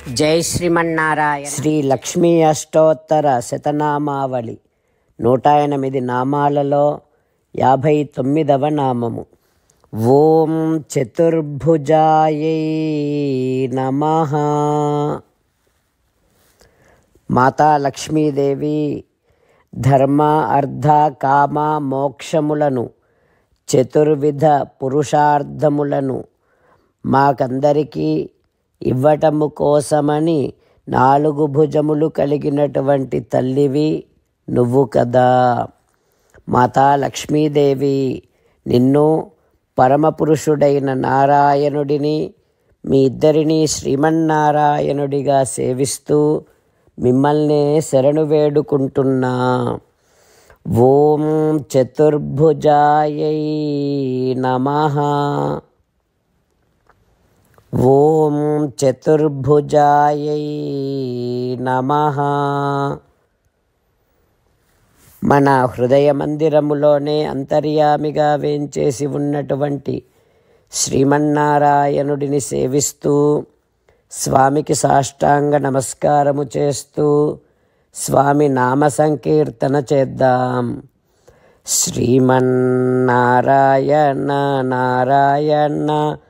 జై శ్రీమన్నారాయణ. శ్రీ లక్ష్మీ అష్టోత్తర శతనామావళి 108 నామాలలో 59వ నామము. ఓం చతుర్భుజాయై నమః. మాతా లక్ష్మీదేవి ధర్మ అర్థ కామ మోక్షములను చతుర్విధ పురుషార్థములను మాకందరికీ ఇవ్వటము కోసమని 4 భుజములు కలిగినటువంటి తల్లివి నువ్వు కదా. మాతా లక్ష్మీదేవి, నిన్ను పరమపురుషుడైన నారాయణుడిని మీ ఇద్దరిని శ్రీమన్నారాయణుడిగా సేవిస్తూ మిమ్మల్నే శరణు వేడుకుంటున్నా. ఓం చతుర్భుజాయై నమః. ఓం చతుర్భుజాయై నమః. మన హృదయ మందిరములోనే అంతర్యామిగా వేంచేసి ఉన్నటువంటి శ్రీమన్నారాయణుడిని సేవిస్తూ స్వామికి సాష్టాంగ నమస్కారము చేస్తూ స్వామి నామ సంకీర్తన చేద్దాం. శ్రీమన్నారాయణ నారాయణ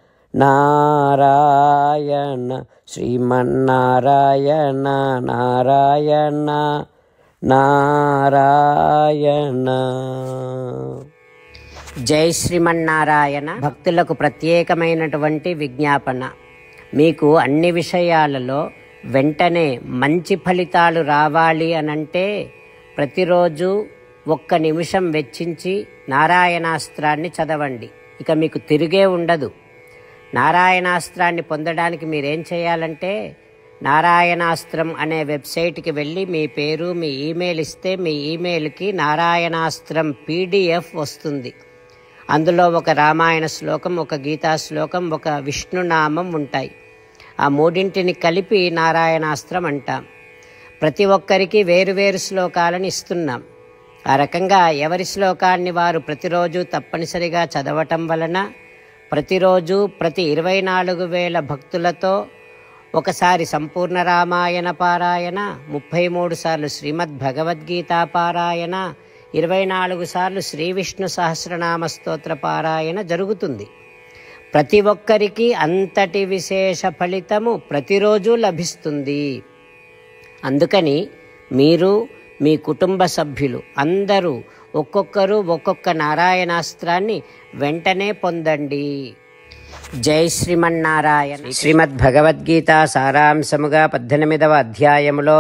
నారాయణ, శ్రీమన్నారాయణ నారాయణ నారాయణ. జై శ్రీమన్నారాయణ. భక్తులకు ప్రత్యేకమైనటువంటి విజ్ఞాపన. మీకు అన్ని విషయాలలో వెంటనే మంచి ఫలితాలు రావాలి అనంటే ప్రతిరోజు 1 నిమిషం వెచ్చించి నారాయణాస్త్రాన్ని చదవండి. ఇక మీకు తిరిగే ఉండదు. నారాయణాస్త్రాన్ని పొందడానికి మీరేం చేయాలంటే నారాయణాస్త్రం అనే వెబ్సైట్కి వెళ్ళి మీ పేరు మీ ఈమెయిల్ ఇస్తే మీ ఈమెయిల్కి నారాయణాస్త్రం PDF వస్తుంది. అందులో ఒక రామాయణ శ్లోకం, ఒక గీతా శ్లోకం, ఒక విష్ణునామం ఉంటాయి. ఆ 3ంటిని కలిపి నారాయణాస్త్రం అంటాం. ప్రతి ఒక్కరికి వేరువేరు శ్లోకాలను ఇస్తున్నాం. ఆ రకంగా ఎవరి శ్లోకాన్ని వారు ప్రతిరోజు తప్పనిసరిగా చదవటం వలన ప్రతిరోజు ప్రతి 24,000 భక్తులతో ఒకసారి సంపూర్ణ రామాయణ పారాయణ, 33 సార్లు శ్రీమద్ భగవద్గీత పారాయణ, 24 సార్లు శ్రీ విష్ణు సహస్రనామ స్తోత్ర పారాయణ జరుగుతుంది. ప్రతి ఒక్కరికి అంతటి విశేష ఫలితము ప్రతిరోజు లభిస్తుంది. అందుకని మీరు మీ కుటుంబ సభ్యులు అందరూ ఒక్కొక్కరు ఒక్కొక్క నారాయణాస్త్రాన్ని వెంటనే పొందండి. జై శ్రీమన్నారాయణ. శ్రీమద్ భగవద్గీత సారాంశముగా 18వ అధ్యాయములో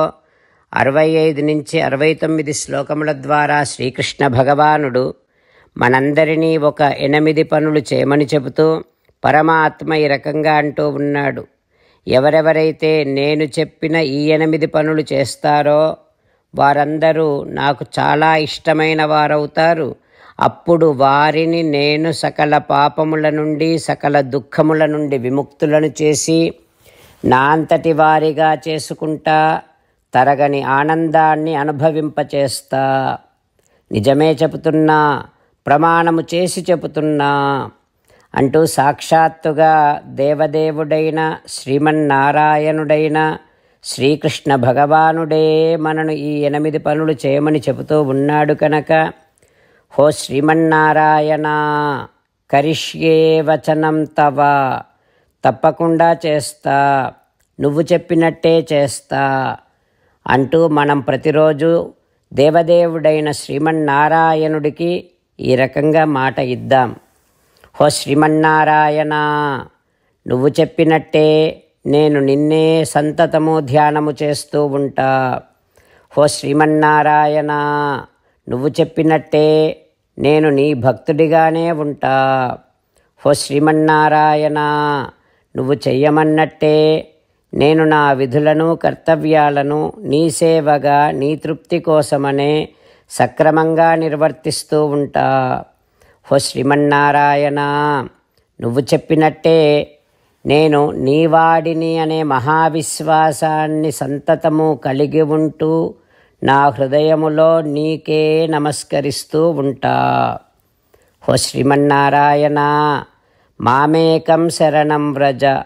65 నుంచి 69 శ్లోకముల ద్వారా శ్రీకృష్ణ భగవానుడు మనందరినీ ఒక 8 పనులు చేయమని చెబుతూ పరమాత్మ ఈ రకంగా అంటూ ఉన్నాడు. ఎవరెవరైతే నేను చెప్పిన ఈ 8 పనులు చేస్తారో వారందరూ నాకు చాలా ఇష్టమైన వారవుతారు. అప్పుడు వారిని నేను సకల పాపముల నుండి సకల దుఃఖముల నుండి విముక్తులను చేసి నా అంతటి వారిగా చేసుకుంటా, తరగని ఆనందాన్ని అనుభవింపచేస్తా. నిజమే చెబుతున్నా, ప్రమాణము చేసి చెబుతున్నా అంటూ సాక్షాత్తుగా దేవదేవుడైన శ్రీమన్నారాయణుడైన శ్రీకృష్ణ భగవానుడే మనను ఈ 8 పనులు చేయమని చెబుతూ ఉన్నాడు కనుక, హో శ్రీమన్నారాయణ, కరిష్యే వచనం తవ, తప్పకుండా చేస్తా, నువ్వు చెప్పినట్టే చేస్తా అంటూ మనం ప్రతిరోజు దేవదేవుడైన శ్రీమన్నారాయణుడికి ఈ రకంగా మాట ఇద్దాం. హో శ్రీమన్నారాయణ, నువ్వు చెప్పినట్టే నేను నిన్నే సంతతము ధ్యానము చేస్తూ ఉంటా. హో శ్రీమన్నారాయణ, నువ్వు చెప్పినట్టే నేను నీ భక్తుడిగానే ఉంటా. హో శ్రీమన్నారాయణ, నువ్వు చెయ్యమన్నట్టే నేను నా విధులను కర్తవ్యాలను నీ సేవగా నీ తృప్తి కోసమనే సక్రమంగా నిర్వర్తిస్తూ ఉంటా. హో శ్రీమన్నారాయణ, నువ్వు చెప్పినట్టే నేను నీవాడిని అనే మహావిశ్వాసాన్ని సంతతము కలిగి ఉంటూ నా హృదయములో నీకే నమస్కరిస్తూ ఉంటా. హో శ్రీమన్నారాయణ, మామేకం శరణం వ్రజ,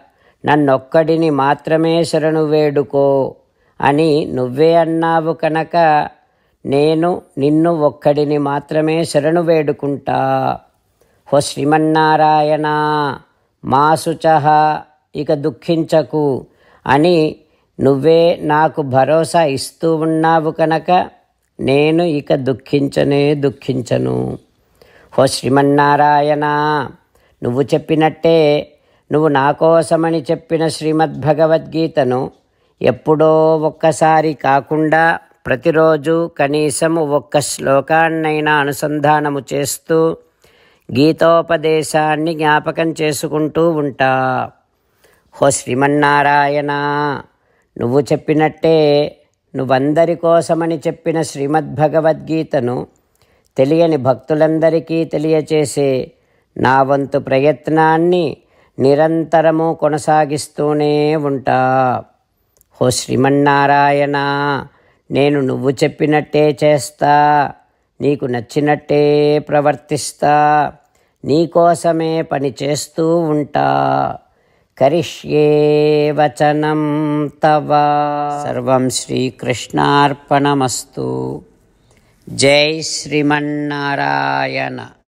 నన్నొక్కడిని మాత్రమే శరణు వేడుకో అని నువ్వే అన్నావు కనుక నేను నిన్ను ఒక్కడిని మాత్రమే శరణు వేడుకుంటా. హో శ్రీమన్నారాయణ మా శుచః, ఇక దుఃఖించకు అని నువ్వే నాకు భరోసా ఇస్తూ ఉన్నావు కనుక నేను ఇక దుఃఖించను. హో శ్రీమన్నారాయణ, నువ్వు చెప్పినట్టే నువ్వు నా కోసమని చెప్పిన శ్రీమద్భగవద్గీతను ఎప్పుడో ఒక్కసారి కాకుండా ప్రతిరోజు కనీసం ఒక్క శ్లోకాన్నైనా అనుసంధానము చేస్తూ గీతోపదేశాన్ని జ్ఞాపకం చేసుకుంటూ ఉంటా. హో శ్రీమన్నారాయణ, నువ్వు చెప్పినట్టే నువ్వందరి కోసమని చెప్పిన శ్రీమద్భగవద్గీతను తెలియని భక్తులందరికీ తెలియచేసే నా వంతు ప్రయత్నాన్ని నిరంతరము కొనసాగిస్తూనే ఉంటా. హో శ్రీమన్నారాయణ, నేను నువ్వు చెప్పినట్టే చేస్తా, నీకు నచ్చినట్టే ప్రవర్తిస్తా, నీకోసమే పని చేస్తూ ఉంటా. కరిష్యే వచనం తవ. సర్వం శ్రీకృష్ణార్పణమస్తు. జై శ్రీమన్నారాయణ.